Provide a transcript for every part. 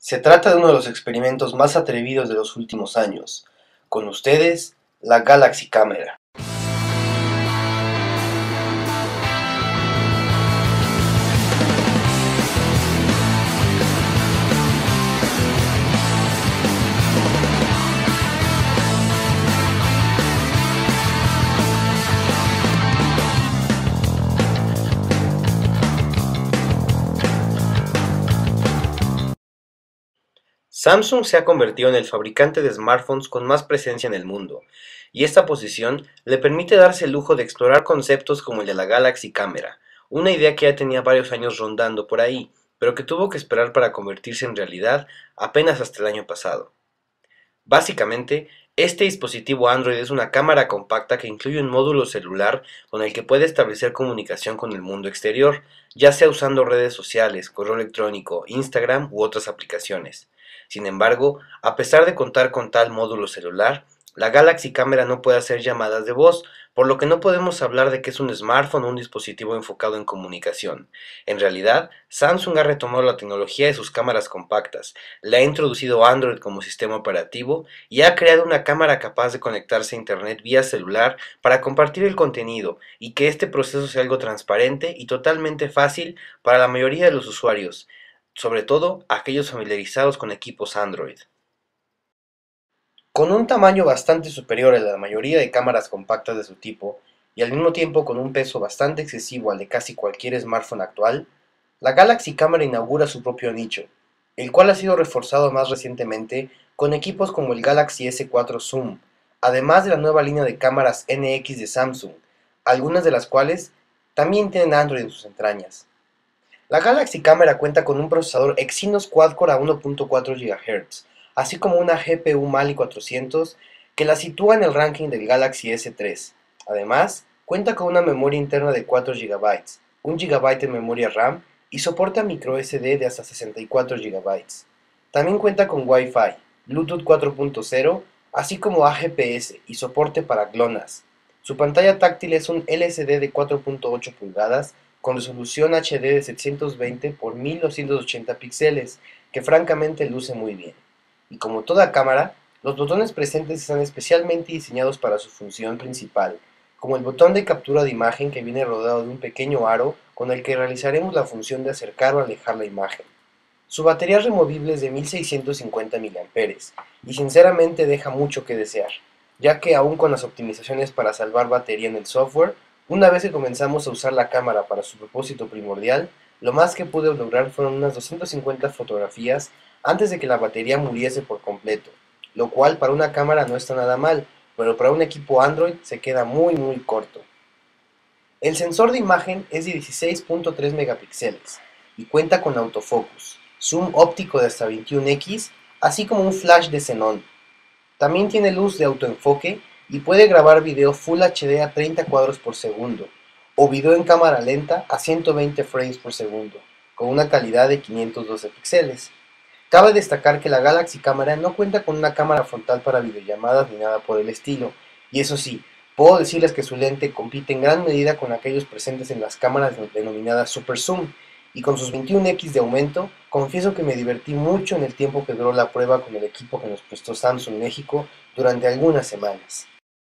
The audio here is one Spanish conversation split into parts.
Se trata de uno de los experimentos más atrevidos de los últimos años. Con ustedes, la Galaxy Camera. Samsung se ha convertido en el fabricante de smartphones con más presencia en el mundo, y esta posición le permite darse el lujo de explorar conceptos como el de la Galaxy Camera, una idea que ya tenía varios años rondando por ahí, pero que tuvo que esperar para convertirse en realidad apenas hasta el año pasado. Básicamente, este dispositivo Android es una cámara compacta que incluye un módulo celular con el que puede establecer comunicación con el mundo exterior, ya sea usando redes sociales, correo electrónico, Instagram u otras aplicaciones. Sin embargo, a pesar de contar con tal módulo celular, la Galaxy Camera no puede hacer llamadas de voz, por lo que no podemos hablar de que es un smartphone o un dispositivo enfocado en comunicación. En realidad, Samsung ha retomado la tecnología de sus cámaras compactas, le ha introducido Android como sistema operativo y ha creado una cámara capaz de conectarse a Internet vía celular para compartir el contenido y que este proceso sea algo transparente y totalmente fácil para la mayoría de los usuarios, sobre todo aquellos familiarizados con equipos Android. Con un tamaño bastante superior a la mayoría de cámaras compactas de su tipo, y al mismo tiempo con un peso bastante excesivo al de casi cualquier smartphone actual, la Galaxy Camera inaugura su propio nicho, el cual ha sido reforzado más recientemente con equipos como el Galaxy S4 Zoom, además de la nueva línea de cámaras NX de Samsung, algunas de las cuales también tienen Android en sus entrañas. La Galaxy Camera cuenta con un procesador Exynos Quad-Core a 1.4 GHz, así como una GPU Mali 400 que la sitúa en el ranking del Galaxy S3. Además, cuenta con una memoria interna de 4 GB, 1 GB en memoria RAM y soporta microSD de hasta 64 GB. También cuenta con Wi-Fi, Bluetooth 4.0, así como AGPS y soporte para GLONASS. Su pantalla táctil es un LCD de 4.8 pulgadas con resolución HD de 720 por 1280 píxeles, que francamente luce muy bien. Y como toda cámara, los botones presentes están especialmente diseñados para su función principal, como el botón de captura de imagen que viene rodeado de un pequeño aro con el que realizaremos la función de acercar o alejar la imagen. Su batería removible es de 1650 mAh y sinceramente deja mucho que desear, ya que aún con las optimizaciones para salvar batería en el software, una vez que comenzamos a usar la cámara para su propósito primordial, lo más que pude lograr fueron unas 250 fotografías antes de que la batería muriese por completo, lo cual para una cámara no está nada mal, pero para un equipo Android se queda muy corto. El sensor de imagen es de 16.3 megapíxeles y cuenta con autofocus, zoom óptico de hasta 21x, así como un flash de xenón. También tiene luz de autoenfoque y puede grabar video Full HD a 30 cuadros por segundo o video en cámara lenta a 120 frames por segundo, con una calidad de 512 píxeles. Cabe destacar que la Galaxy Camera no cuenta con una cámara frontal para videollamadas ni nada por el estilo, y eso sí, puedo decirles que su lente compite en gran medida con aquellos presentes en las cámaras denominadas Super Zoom, y con sus 21x de aumento, confieso que me divertí mucho en el tiempo que duró la prueba con el equipo que nos prestó Samsung México durante algunas semanas.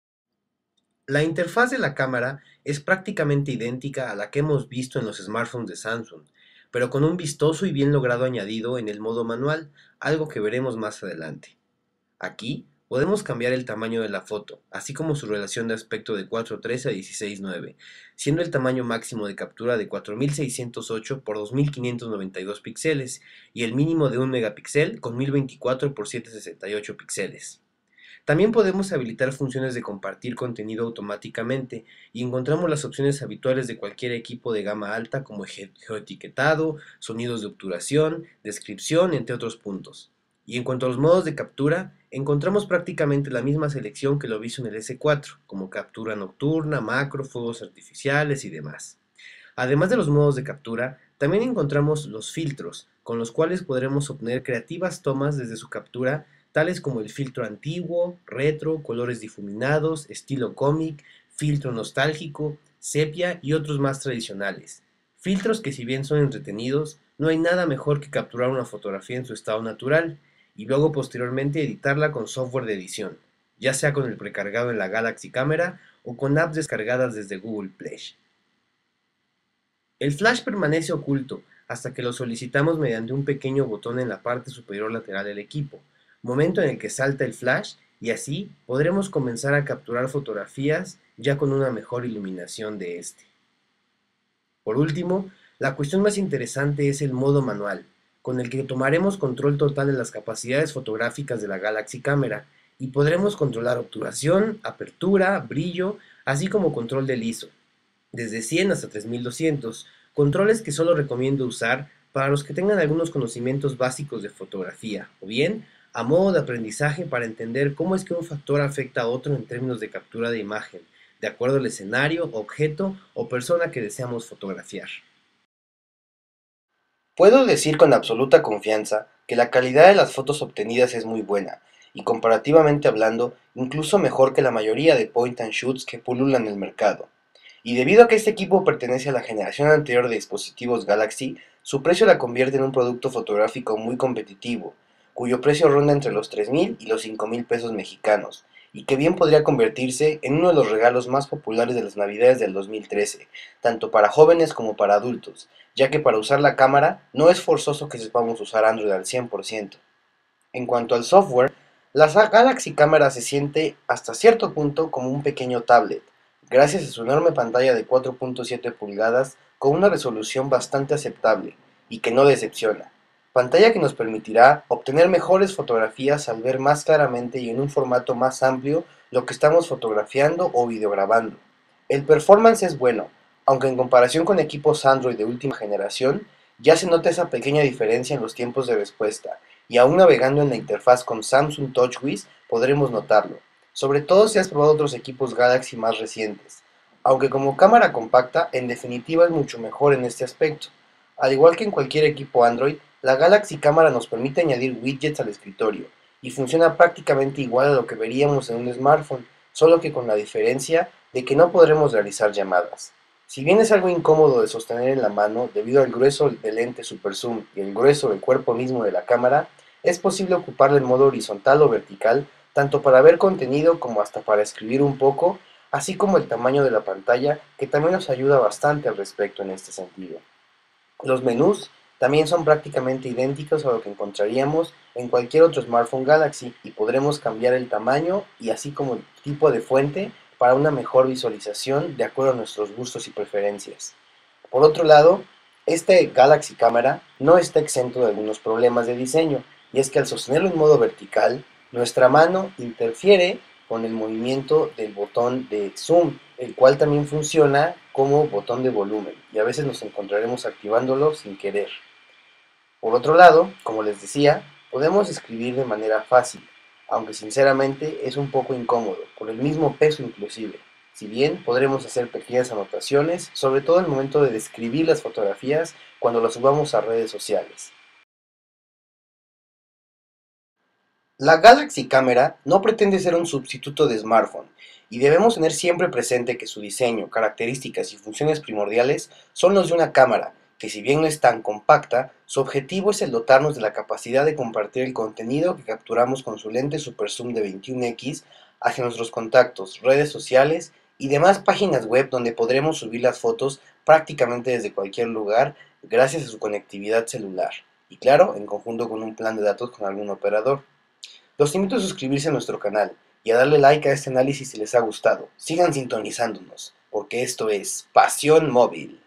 La interfaz de la cámara es prácticamente idéntica a la que hemos visto en los smartphones de Samsung, pero con un vistoso y bien logrado añadido en el modo manual, algo que veremos más adelante. Aquí podemos cambiar el tamaño de la foto, así como su relación de aspecto de 4:3 a 16:9, siendo el tamaño máximo de captura de 4608 por 2592 píxeles y el mínimo de 1 megapíxel con 1024 por 768 píxeles. También podemos habilitar funciones de compartir contenido automáticamente y encontramos las opciones habituales de cualquier equipo de gama alta como geoetiquetado, sonidos de obturación, descripción, entre otros puntos. Y en cuanto a los modos de captura, encontramos prácticamente la misma selección que lo visto en el S4, como captura nocturna, macro, fuegos artificiales y demás. Además de los modos de captura, también encontramos los filtros, con los cuales podremos obtener creativas tomas desde su captura, tales como el filtro antiguo, retro, colores difuminados, estilo cómic, filtro nostálgico, sepia y otros más tradicionales. Filtros que si bien son entretenidos, No hay nada mejor que capturar una fotografía en su estado natural y luego posteriormente editarla con software de edición, ya sea con el precargado en la Galaxy Camera o con apps descargadas desde Google Play. El flash permanece oculto hasta que lo solicitamos mediante un pequeño botón en la parte superior lateral del equipo, momento en el que salta el flash y así podremos comenzar a capturar fotografías ya con una mejor iluminación de este. Por último, la cuestión más interesante es el modo manual, con el que tomaremos control total de las capacidades fotográficas de la Galaxy Camera y podremos controlar obturación, apertura, brillo, así como control del ISO, desde 100 hasta 3200, controles que solo recomiendo usar para los que tengan algunos conocimientos básicos de fotografía, o bien a modo de aprendizaje para entender cómo es que un factor afecta a otro en términos de captura de imagen, de acuerdo al escenario, objeto o persona que deseamos fotografiar. Puedo decir con absoluta confianza que la calidad de las fotos obtenidas es muy buena, y comparativamente hablando, incluso mejor que la mayoría de point and shoots que pululan en el mercado. Y debido a que este equipo pertenece a la generación anterior de dispositivos Galaxy, su precio la convierte en un producto fotográfico muy competitivo, cuyo precio ronda entre los 3,000 y los 5,000 pesos mexicanos, y que bien podría convertirse en uno de los regalos más populares de las Navidades del 2013, tanto para jóvenes como para adultos, ya que para usar la cámara no es forzoso que sepamos usar Android al 100%. En cuanto al software, la Galaxy Camera se siente hasta cierto punto como un pequeño tablet, gracias a su enorme pantalla de 4.7 pulgadas con una resolución bastante aceptable y que no decepciona. Pantalla que nos permitirá obtener mejores fotografías al ver más claramente y en un formato más amplio lo que estamos fotografiando o videograbando. El performance es bueno, aunque en comparación con equipos Android de última generación, ya se nota esa pequeña diferencia en los tiempos de respuesta, y aún navegando en la interfaz con Samsung TouchWiz podremos notarlo, sobre todo si has probado otros equipos Galaxy más recientes, aunque como cámara compacta en definitiva es mucho mejor en este aspecto. Al igual que en cualquier equipo Android, la Galaxy Cámara nos permite añadir widgets al escritorio y funciona prácticamente igual a lo que veríamos en un smartphone, solo que con la diferencia de que no podremos realizar llamadas. Si bien es algo incómodo de sostener en la mano debido al grueso del lente super zoom y el grueso del cuerpo mismo de la cámara, es posible ocuparla en modo horizontal o vertical tanto para ver contenido como hasta para escribir un poco, así como el tamaño de la pantalla que también nos ayuda bastante al respecto en este sentido. Los menús también son prácticamente idénticos a lo que encontraríamos en cualquier otro smartphone Galaxy y podremos cambiar el tamaño y así como el tipo de fuente para una mejor visualización de acuerdo a nuestros gustos y preferencias. Por otro lado, este Galaxy Camera no está exento de algunos problemas de diseño, y es que al sostenerlo en modo vertical, nuestra mano interfiere con el movimiento del botón de zoom, el cual también funciona como botón de volumen, y a veces nos encontraremos activándolo sin querer. Por otro lado, como les decía, podemos escribir de manera fácil, aunque sinceramente es un poco incómodo, por el mismo peso inclusive. Si bien podremos hacer pequeñas anotaciones, sobre todo al momento de describir las fotografías cuando las subamos a redes sociales. La Galaxy Camera no pretende ser un sustituto de smartphone, y debemos tener siempre presente que su diseño, características y funciones primordiales son los de una cámara, que si bien no es tan compacta, su objetivo es el dotarnos de la capacidad de compartir el contenido que capturamos con su lente super zoom de 21x hacia nuestros contactos, redes sociales y demás páginas web donde podremos subir las fotos prácticamente desde cualquier lugar gracias a su conectividad celular, y claro, en conjunto con un plan de datos con algún operador. Los invito a suscribirse a nuestro canal y a darle like a este análisis si les ha gustado. Sigan sintonizándonos, porque esto es Pasión Móvil.